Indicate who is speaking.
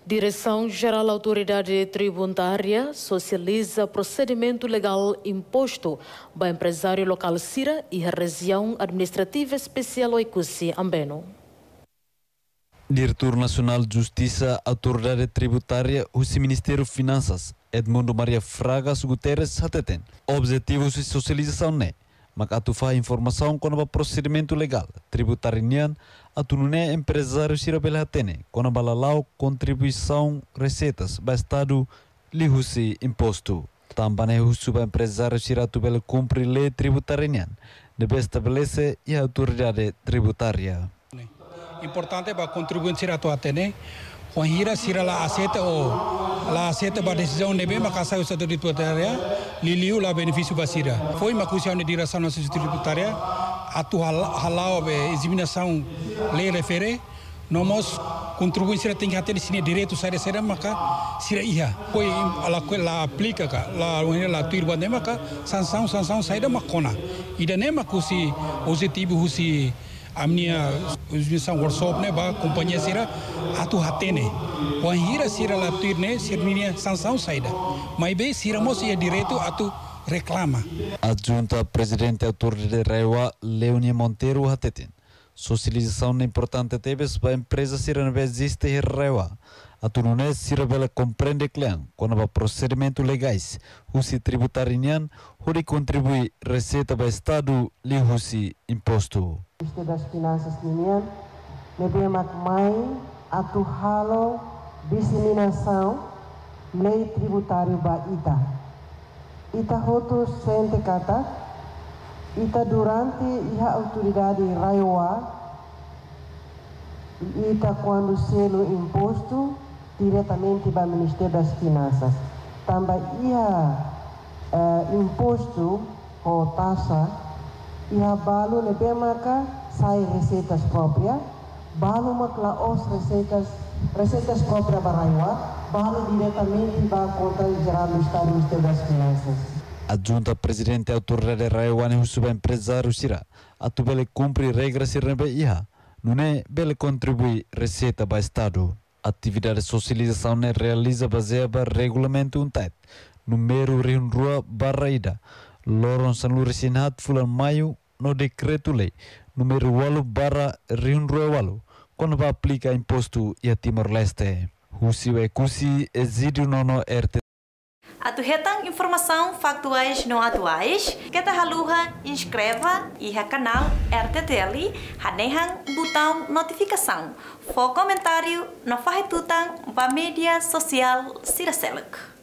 Speaker 1: Direção-Geral da Autoridade Tributária socializa procedimento legal imposto para empresário local Sira e a região administrativa especial Oicusi, Ambeno.
Speaker 2: Diretor Nacional de Justiça, Autoridade Tributária, o Ministério de Finanças, Edmundo Maria Fragas Guterres, Hateten. Objetivos de socialização né, mas atufa informação com o procedimento legal tributário atunune empresário Sira Belhatene, com a balalau contribuição receitas para Estado lihusi imposto. Também o empresário Sira Tubel cumpre lei tributária deve estabelecer e a autoridade tributária.
Speaker 3: Importante para contribuir Sira tu atene, quando Sira la aceita a decisão nebe maka sai usaha tributária, liliu la benefício para Sira. Foi uma questão de direção nacional tributária, atu halau be examinação lei refere, nós contribuir Sira tem que ter sini direito sai Sira maka Sira ia. Foi ela aplica la tuirba ne maka sanção sai da makona. Ida ne makusi positivo husi a minha workshop né ba companhia Sira atu hatene quando Sira la turne serminia sanção saída mas bem Sira mos ia direito atu reclama.
Speaker 2: Adjunta presidente autoridade Raiwa Leonia Monteiro Hateten. Socialização é importante tebes para empresa Sira não existe em Raiwa. Atu não é Sira bela compreende clã quando procedimento legais husi tributarian hori contribui receita para Estado li husi imposto.
Speaker 4: Ministério das Finanças Ninian, nebema mai atu halo disseminação lei tributário ba ita hotu sente kata ita durante a autoridade Raiwa ita quando selo imposto diretamente para o Ministério das Finanças também imposto ou taxa e a balo nebema ka sai receitas próprias balo makla os receitas próprias para Raiwa balo diretamente para contra o geral do Estado do Ministério das Finanças.
Speaker 2: Adjunta presidente autoridade Raiwa ne suba empresário Sira atu bele cumpre regras sirnebe iha nune bele contribui receita para Estado. Atividade de socialização ne realiza baseada regulamento untat número rua barraida Loron Sanluri Sinhat Fulan Maio no decreto lei número 8/8 quando vai aplicar imposto e a Timor-Leste. Husi Wekusi exídio nono RT.
Speaker 5: Atu hetang informação factuais não atuais, kita haluha inscreva e a canal RTTL, hanehang botão notificação, for comentário, no farretutang ba mídia social Sira Selek.